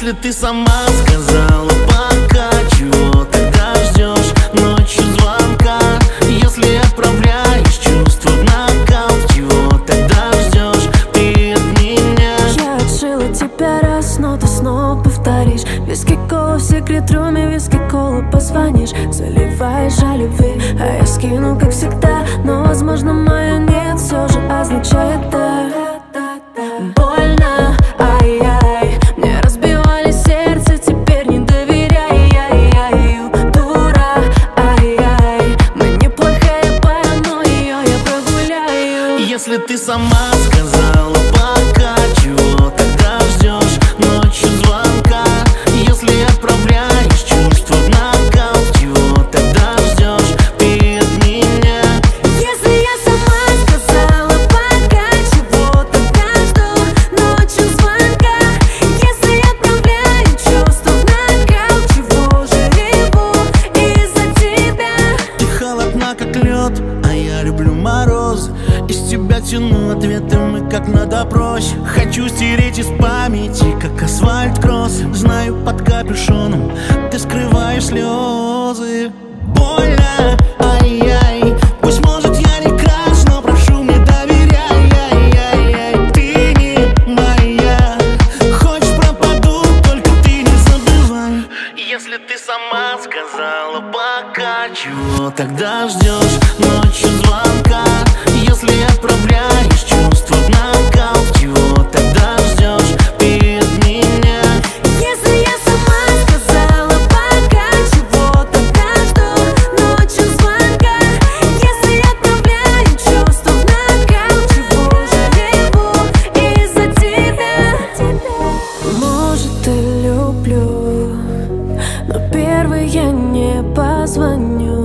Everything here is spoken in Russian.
Если ты сама сказала пока, чего тогда ждешь ночью звонка? Если отправляешь чувства в нокаут, чего тогда ждешь ты от меня? Я отшила тебя раз, но ты снова повторишь. Виски кола в секрет-руме, виски кола позвонишь. Заливаешь о любви, а я скину, как всегда. Но, возможно, моя нет все же означает да. Больно, ай-яй, мне разбивали сердце, теперь не доверяй, ай-яй, дура, ай-яй, мы неплохая пара, но ее я прогуляю. Если ты сама сказала пока, чего тогда ждешь ночью звонка? Если отправляешь чувства в нокаут, чего тогда ждешь ты от меня? Если я сама сказала пока, чего тогда жду ночью звонка? Если отправляю чувства в нокаут, чего же реву из-за тебя? Ты холодна, как лед, а я люблю мороз. Из тебя тяну ответы, мы как на допросе. Хочу стереть из памяти, как асфальт-кросс. Знаю, под капюшоном ты скрываешь слезы. Больно, ай-яй, пусть, может, я не краш, но прошу, мне доверяй, ай-яй-яй. Ты не моя, хочешь пропаду, только ты не забывай. Если ты сама сказала пока, чего тогда ждешь ночью звонка? Если отправляешь чувства в нокаут, чего тогда ждешь ты от меня? Если я сама сказала пока, чего тогда жду ночью звонка? Если отправляю чувства в нокаут, чего же реву из-за тебя? Может, и люблю, но первый я не позвоню.